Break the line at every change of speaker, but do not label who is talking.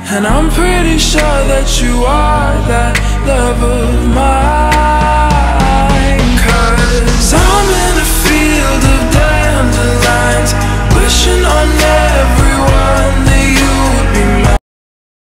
And I'm pretty sure that you are that love of mine.